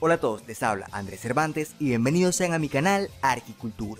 Hola a todos, les habla Andrés Cervantes y bienvenidos sean a mi canal Arquicultura.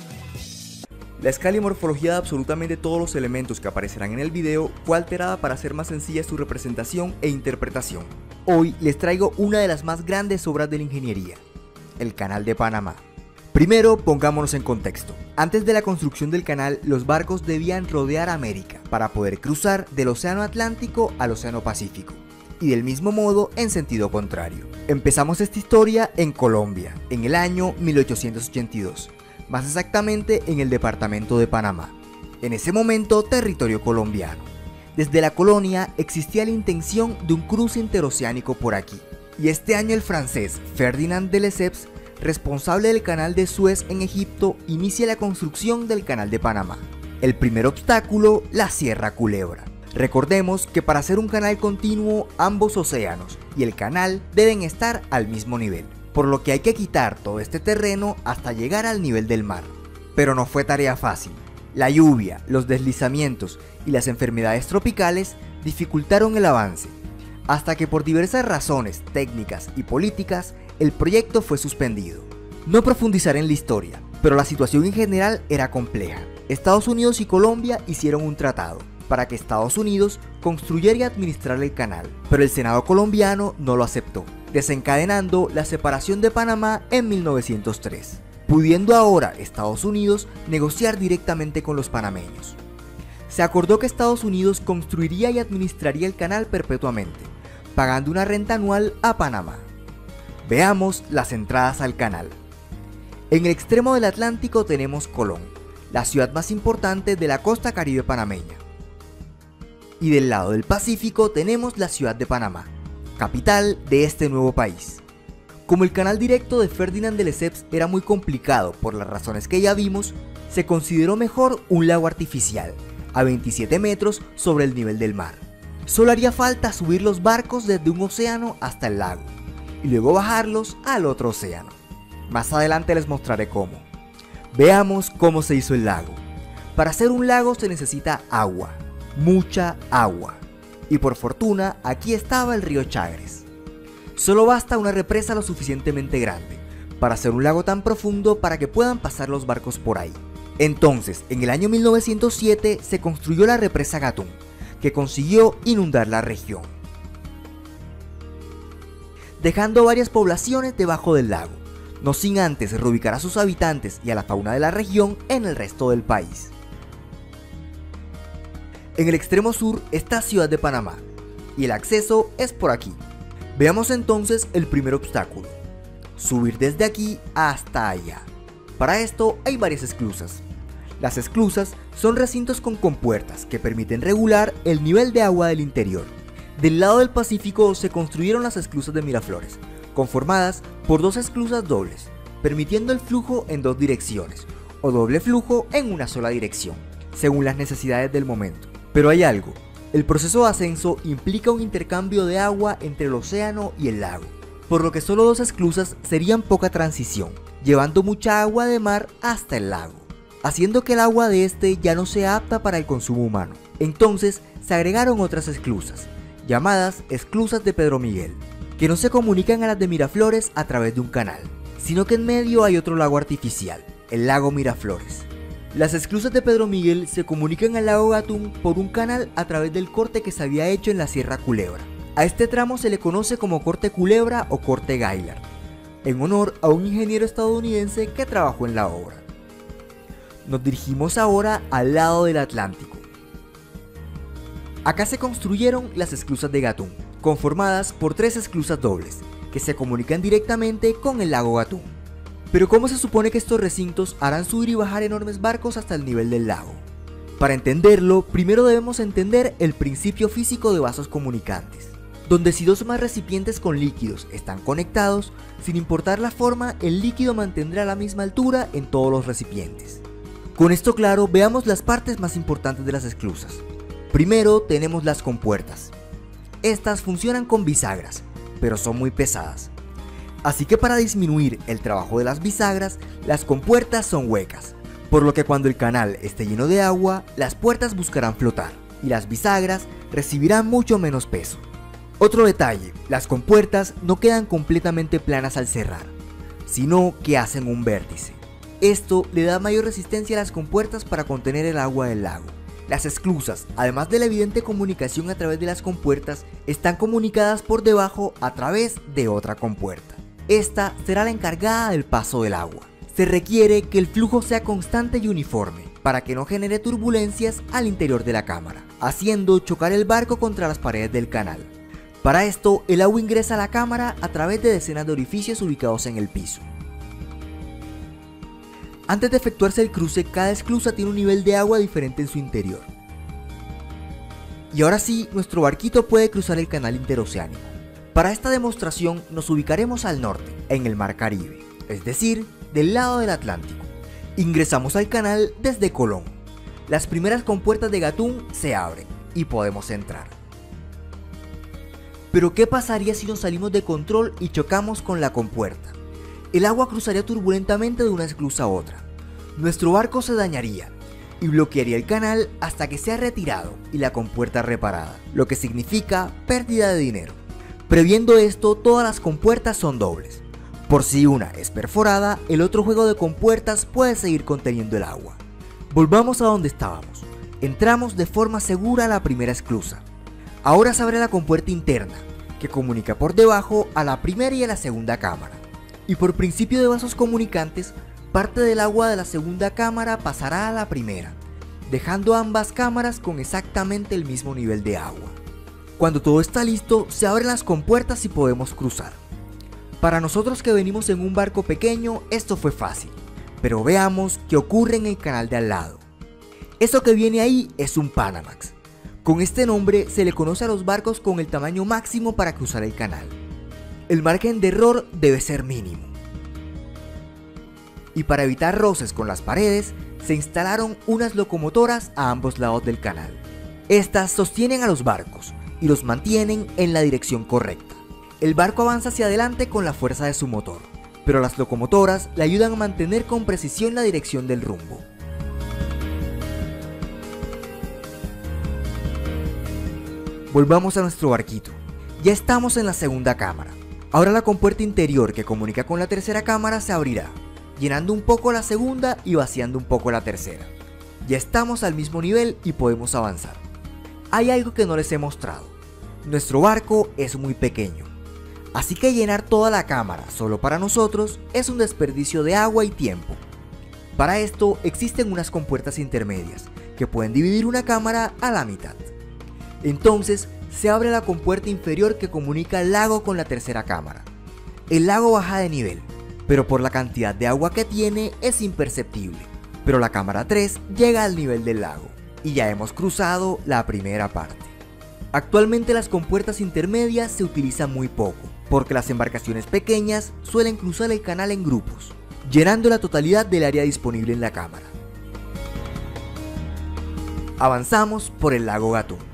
La escala y morfología de absolutamente todos los elementos que aparecerán en el video fue alterada para hacer más sencilla su representación e interpretación. Hoy les traigo una de las más grandes obras de la ingeniería, el Canal de Panamá. Primero, pongámonos en contexto. Antes de la construcción del canal, los barcos debían rodear América para poder cruzar del Océano Atlántico al Océano Pacífico, y del mismo modo en sentido contrario. Empezamos esta historia en Colombia, en el año 1882, más exactamente en el departamento de Panamá, en ese momento territorio colombiano. Desde la colonia existía la intención de un cruce interoceánico por aquí, y este año el francés Ferdinand de Lesseps, responsable del canal de Suez en Egipto, inicia la construcción del canal de Panamá. El primer obstáculo, la Sierra Culebra. Recordemos que para hacer un canal continuo, ambos océanos y el canal deben estar al mismo nivel, por lo que hay que quitar todo este terreno hasta llegar al nivel del mar. Pero no fue tarea fácil. La lluvia, los deslizamientos y las enfermedades tropicales dificultaron el avance, hasta que por diversas razones técnicas y políticas, el proyecto fue suspendido. No profundizaré en la historia, pero la situación en general era compleja. Estados Unidos y Colombia hicieron un tratado para que Estados Unidos construyera y administrara el canal, pero el Senado colombiano no lo aceptó, desencadenando la separación de Panamá en 1903, pudiendo ahora Estados Unidos negociar directamente con los panameños. Se acordó que Estados Unidos construiría y administraría el canal perpetuamente, pagando una renta anual a Panamá. Veamos las entradas al canal. En el extremo del Atlántico tenemos Colón, la ciudad más importante de la costa caribe panameña. Y del lado del Pacífico tenemos la ciudad de Panamá, capital de este nuevo país. Como el canal directo de Ferdinand de Lesseps era muy complicado por las razones que ya vimos, se consideró mejor un lago artificial, a 27 metros sobre el nivel del mar. Solo haría falta subir los barcos desde un océano hasta el lago, y luego bajarlos al otro océano. Más adelante les mostraré cómo. Veamos cómo se hizo el lago. Para hacer un lago se necesita agua, mucha agua, y por fortuna aquí estaba el río Chagres. Solo basta una represa lo suficientemente grande para hacer un lago tan profundo para que puedan pasar los barcos por ahí. Entonces, en el año 1907 se construyó la represa Gatún, que consiguió inundar la región, dejando varias poblaciones debajo del lago, no sin antes reubicar a sus habitantes y a la fauna de la región en el resto del país. En el extremo sur está Ciudad de Panamá, y el acceso es por aquí. Veamos entonces el primer obstáculo: subir desde aquí hasta allá. Para esto hay varias esclusas. Las esclusas son recintos con compuertas que permiten regular el nivel de agua del interior. Del lado del Pacífico se construyeron las esclusas de Miraflores, conformadas por dos esclusas dobles, permitiendo el flujo en dos direcciones, o doble flujo en una sola dirección, según las necesidades del momento. Pero hay algo: el proceso de ascenso implica un intercambio de agua entre el océano y el lago, por lo que solo dos esclusas serían poca transición, llevando mucha agua de mar hasta el lago, haciendo que el agua de este ya no sea apta para el consumo humano. Entonces se agregaron otras esclusas, llamadas esclusas de Pedro Miguel, que no se comunican a las de Miraflores a través de un canal, sino que en medio hay otro lago artificial, el lago Miraflores. Las esclusas de Pedro Miguel se comunican al lago Gatún por un canal a través del corte que se había hecho en la Sierra Culebra. A este tramo se le conoce como corte Culebra o corte Gaillard, en honor a un ingeniero estadounidense que trabajó en la obra. Nos dirigimos ahora al lado del Atlántico. Acá se construyeron las esclusas de Gatún, conformadas por tres esclusas dobles, que se comunican directamente con el lago Gatún. Pero ¿cómo se supone que estos recintos harán subir y bajar enormes barcos hasta el nivel del lago? Para entenderlo, primero debemos entender el principio físico de vasos comunicantes, donde si dos o más recipientes con líquidos están conectados, sin importar la forma, el líquido mantendrá la misma altura en todos los recipientes. Con esto claro, veamos las partes más importantes de las esclusas. Primero tenemos las compuertas. Estas funcionan con bisagras, pero son muy pesadas. Así que para disminuir el trabajo de las bisagras, las compuertas son huecas, por lo que cuando el canal esté lleno de agua, las puertas buscarán flotar y las bisagras recibirán mucho menos peso. Otro detalle, las compuertas no quedan completamente planas al cerrar, sino que hacen un vértice. Esto le da mayor resistencia a las compuertas para contener el agua del lago. Las esclusas, además de la evidente comunicación a través de las compuertas, están comunicadas por debajo a través de otra compuerta. Esta será la encargada del paso del agua. Se requiere que el flujo sea constante y uniforme, para que no genere turbulencias al interior de la cámara, haciendo chocar el barco contra las paredes del canal. Para esto, el agua ingresa a la cámara a través de decenas de orificios ubicados en el piso. Antes de efectuarse el cruce, cada esclusa tiene un nivel de agua diferente en su interior. Y ahora sí, nuestro barquito puede cruzar el canal interoceánico. Para esta demostración nos ubicaremos al norte, en el Mar Caribe, es decir, del lado del Atlántico. Ingresamos al canal desde Colón. Las primeras compuertas de Gatún se abren y podemos entrar. Pero ¿qué pasaría si nos salimos de control y chocamos con la compuerta? El agua cruzaría turbulentamente de una esclusa a otra. Nuestro barco se dañaría y bloquearía el canal hasta que sea retirado y la compuerta reparada, lo que significa pérdida de dinero. Previendo esto, todas las compuertas son dobles. Por si una es perforada, el otro juego de compuertas puede seguir conteniendo el agua. Volvamos a donde estábamos. Entramos de forma segura a la primera esclusa. Ahora se abre la compuerta interna, que comunica por debajo a la primera y a la segunda cámara. Y por principio de vasos comunicantes, parte del agua de la segunda cámara pasará a la primera, dejando ambas cámaras con exactamente el mismo nivel de agua. Cuando todo está listo, se abren las compuertas y podemos cruzar. Para nosotros que venimos en un barco pequeño, esto fue fácil, pero veamos qué ocurre en el canal de al lado. Eso que viene ahí es un Panamax. Con este nombre se le conoce a los barcos con el tamaño máximo para cruzar el canal. El margen de error debe ser mínimo. Y para evitar roces con las paredes, se instalaron unas locomotoras a ambos lados del canal. Estas sostienen a los barcos y los mantienen en la dirección correcta. El barco avanza hacia adelante con la fuerza de su motor, pero las locomotoras le ayudan a mantener con precisión la dirección del rumbo. Volvamos a nuestro barquito. Ya estamos en la segunda cámara. Ahora la compuerta interior que comunica con la tercera cámara se abrirá, llenando un poco la segunda y vaciando un poco la tercera. Ya estamos al mismo nivel y podemos avanzar. Hay algo que no les he mostrado. Nuestro barco es muy pequeño, así que llenar toda la cámara solo para nosotros es un desperdicio de agua y tiempo. Para esto existen unas compuertas intermedias que pueden dividir una cámara a la mitad. Entonces se abre la compuerta inferior que comunica el lago con la tercera cámara. El lago baja de nivel, pero por la cantidad de agua que tiene es imperceptible. Pero la cámara 3 llega al nivel del lago y ya hemos cruzado la primera parte. Actualmente las compuertas intermedias se utilizan muy poco, porque las embarcaciones pequeñas suelen cruzar el canal en grupos, llenando la totalidad del área disponible en la cámara. Avanzamos por el lago Gatún.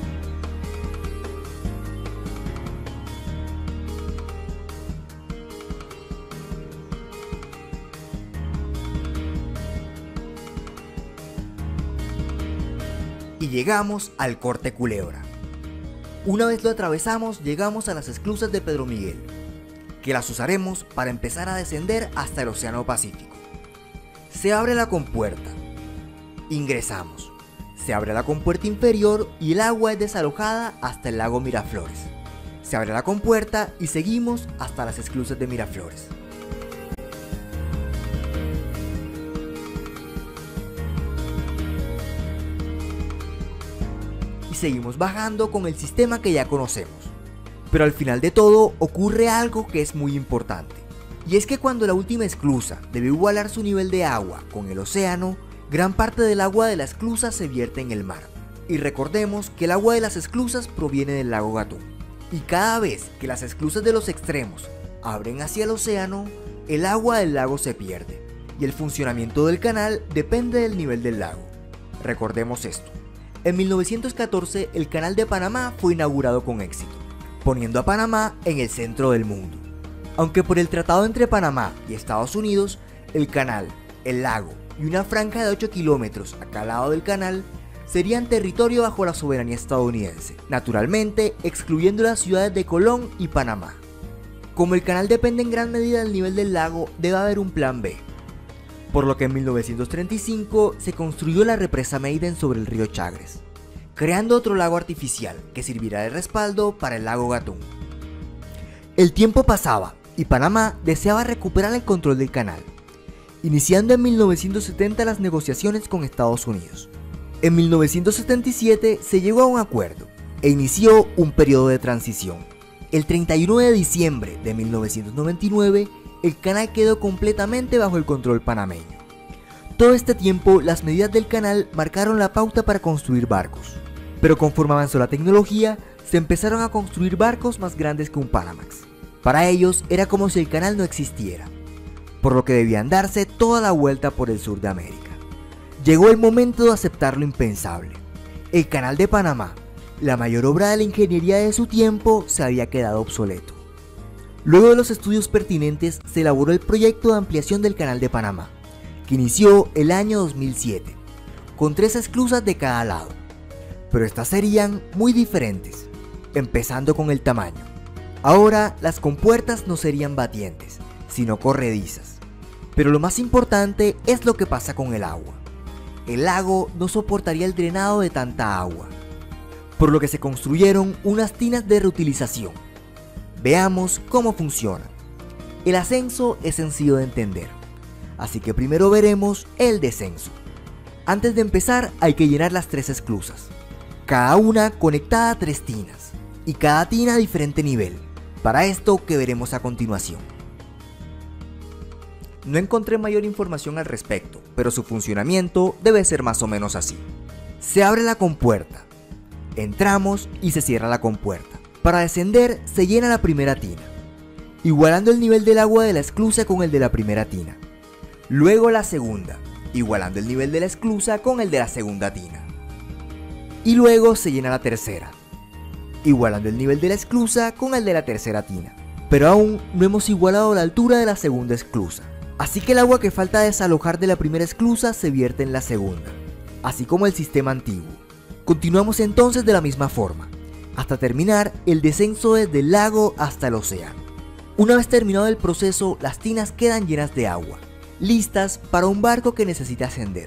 Y llegamos al Corte Culebra. Una vez lo atravesamos, llegamos a las esclusas de Pedro Miguel, que las usaremos para empezar a descender hasta el Océano Pacífico. Se abre la compuerta. Ingresamos. Se abre la compuerta inferior y el agua es desalojada hasta el lago Miraflores. Se abre la compuerta y seguimos hasta las esclusas de Miraflores. Y seguimos bajando con el sistema que ya conocemos. Pero al final de todo ocurre algo que es muy importante. Y es que cuando la última esclusa debe igualar su nivel de agua con el océano, gran parte del agua de la esclusa se vierte en el mar. Y recordemos que el agua de las esclusas proviene del lago Gatún. Y cada vez que las esclusas de los extremos abren hacia el océano, el agua del lago se pierde. Y el funcionamiento del canal depende del nivel del lago. Recordemos esto. En 1914 el Canal de Panamá fue inaugurado con éxito, poniendo a Panamá en el centro del mundo. Aunque por el tratado entre Panamá y Estados Unidos, el canal, el lago y una franja de 8 kilómetros a cada lado del canal serían territorio bajo la soberanía estadounidense, naturalmente excluyendo las ciudades de Colón y Panamá. Como el canal depende en gran medida del nivel del lago, debe haber un plan B, por lo que en 1935 se construyó la represa Maiden sobre el río Chagres, creando otro lago artificial que servirá de respaldo para el lago Gatún. El tiempo pasaba y Panamá deseaba recuperar el control del canal, iniciando en 1970 las negociaciones con Estados Unidos. En 1977 se llegó a un acuerdo e inició un periodo de transición. El 31 de diciembre de 1999, el canal quedó completamente bajo el control panameño. Todo este tiempo, las medidas del canal marcaron la pauta para construir barcos, pero conforme avanzó la tecnología, se empezaron a construir barcos más grandes que un Panamax. Para ellos era como si el canal no existiera, por lo que debían darse toda la vuelta por el sur de América. Llegó el momento de aceptar lo impensable. El canal de Panamá, la mayor obra de la ingeniería de su tiempo, se había quedado obsoleto. Luego de los estudios pertinentes, se elaboró el proyecto de ampliación del canal de Panamá, que inició el año 2007, con 3 esclusas de cada lado. Pero estas serían muy diferentes, empezando con el tamaño. Ahora las compuertas no serían batientes, sino corredizas. Pero lo más importante es lo que pasa con el agua. El lago no soportaría el drenado de tanta agua, por lo que se construyeron unas tinas de reutilización. Veamos cómo funciona. El ascenso es sencillo de entender, así que primero veremos el descenso. Antes de empezar hay que llenar las 3 esclusas, cada una conectada a 3 tinas, y cada tina a diferente nivel, para esto que veremos a continuación. No encontré mayor información al respecto, pero su funcionamiento debe ser más o menos así. Se abre la compuerta, entramos y se cierra la compuerta. Para descender se llena la primera tina, igualando el nivel del agua de la esclusa con el de la primera tina. Luego la segunda, igualando el nivel de la esclusa con el de la segunda tina. Y luego se llena la tercera, igualando el nivel de la esclusa con el de la tercera tina. Pero aún no hemos igualado la altura de la segunda esclusa. Así que el agua que falta desalojar de la primera esclusa se vierte en la segunda, así como el sistema antiguo. Continuamos entonces de la misma forma, hasta terminar el descenso desde el lago hasta el océano. Una vez terminado el proceso, las tinas quedan llenas de agua, listas para un barco que necesite ascender.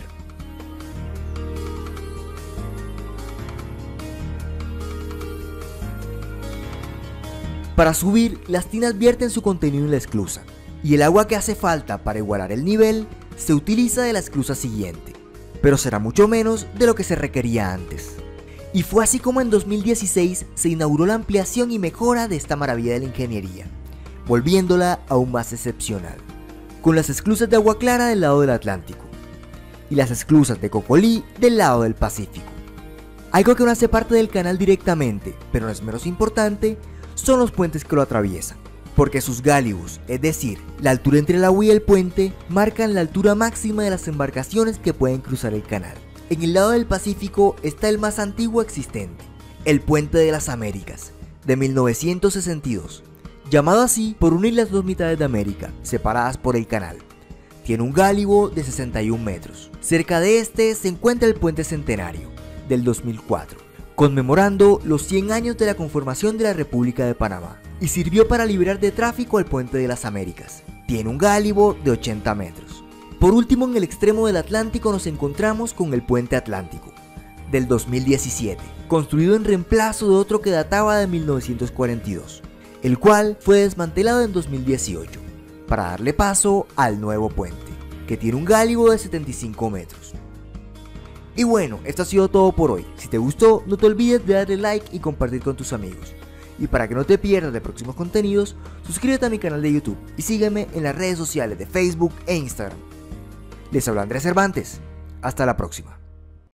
Para subir, las tinas vierten su contenido en la esclusa, y el agua que hace falta para igualar el nivel se utiliza de la esclusa siguiente, pero será mucho menos de lo que se requería antes. Y fue así como en 2016 se inauguró la ampliación y mejora de esta maravilla de la ingeniería, volviéndola aún más excepcional, con las esclusas de agua clara del lado del Atlántico y las esclusas de Cocolí del lado del Pacífico. Algo que no hace parte del canal directamente, pero no es menos importante, son los puentes que lo atraviesan, porque sus gálibus, es decir, la altura entre el agua y el puente, marcan la altura máxima de las embarcaciones que pueden cruzar el canal. En el lado del Pacífico está el más antiguo existente, el Puente de las Américas, de 1962, llamado así por unir las 2 mitades de América, separadas por el canal. Tiene un gálibo de 61 metros. Cerca de este se encuentra el Puente Centenario, del 2004, conmemorando los 100 años de la conformación de la República de Panamá, y sirvió para liberar de tráfico al Puente de las Américas. Tiene un gálibo de 80 metros. Por último, en el extremo del Atlántico nos encontramos con el Puente Atlántico, del 2017, construido en reemplazo de otro que databa de 1942, el cual fue desmantelado en 2018, para darle paso al nuevo puente, que tiene un gálibo de 75 metros. Y bueno, esto ha sido todo por hoy. Si te gustó, no te olvides de darle like y compartir con tus amigos. Y para que no te pierdas de próximos contenidos, suscríbete a mi canal de YouTube y sígueme en las redes sociales de Facebook e Instagram. Les habla Andrés Cervantes. Hasta la próxima.